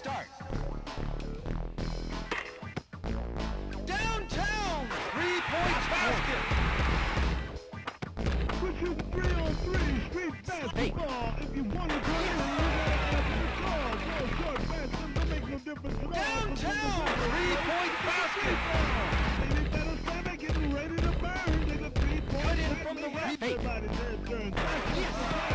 start. Downtown! 3-point basket! We're shooting 3-on-3 street basketball. If you want to go in, you gotta answer the call. Go short, fast, don't make no difference at all. Downtown! 3-point basket! Baby, better stand there, getting ready to burn. Take a 3-point Cut in from the right. Everybody's their turn. Yes!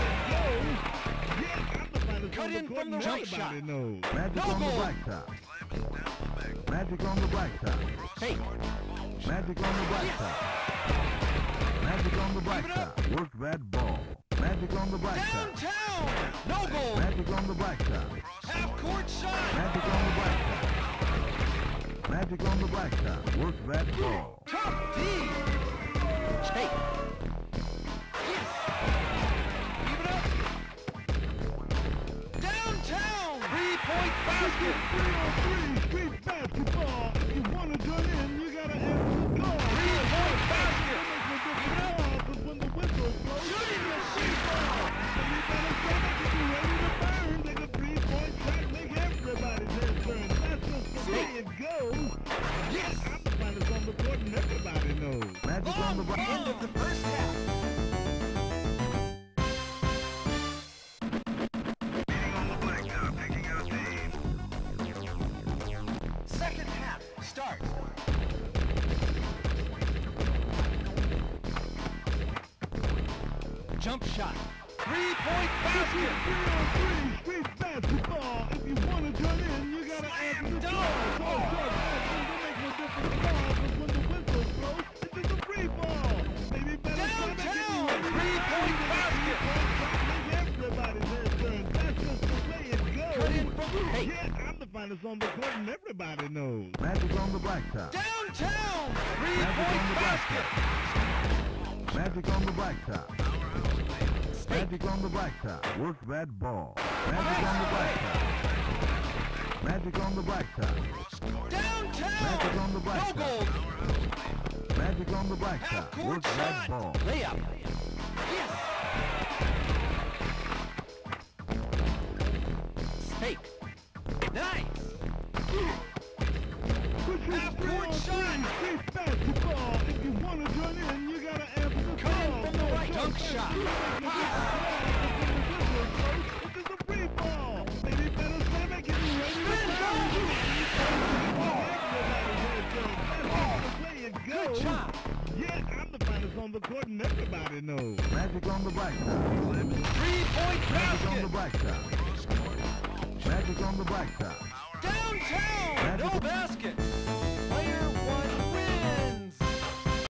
Cut in from the right shot. Magic on the right side. Magic on the right side. Hey! Magic on the right side. Magic on the right side. Work that ball. Magic on the right side. Downtown! No goal! Magic on the right side. Half-court shot! Magic on the right side. Magic on the right side. Work that ball. Top D! Hey! Yes! Keep it up! Downtown! 3-point basket! 3-on-3 street basketball. If you want to join in, you gotta answer the call. 3-point basket! Because when the whistle blows, Shooting machine ball! you better stand up, get ready to burn. Take a 3-point shot, make everybody's head turn. That's just the way it goes. Yes! I'm the finest on the court and everybody knows. Magic on the right side. End of the first half. Second half, start. Jump shot. 3-point basket. 3-on-3 street basketball. If you want to join in, you gotta answer the call. Go short, fast, don't make no difference at all. Because when the whistle blows, it's just a free ball. Baby, better stand back, Downtown! get ready to 3-point basket. make everybody's head turn. That's just the way it goes. Cut in from the right. Yeah, I'm the finest on the court and everybody knows. Magic on the right side. Downtown! Magic 3-point on the right basket. side. Magic on the right side. Magic on the right side. Work that ball. Magic on the right side. Magic on the right side. Downtown! Magic on the right No side. goal! Magic on the right side. Half-court Work that shot! ball. Layup! Yes! Fake! Nice! Half-court shot! Street basketball. If you want to join in, you gotta answer the Cut in call. from the right. Dunk shot! It's just a free ball. Baby, better stand back, get ready to burn. That's the way it Good goes. job! Yeah, I'm the finest on the court and everybody knows. Magic on the right side. 3-point Magic on the basket! right side. Magic on the right side. Downtown! No basket!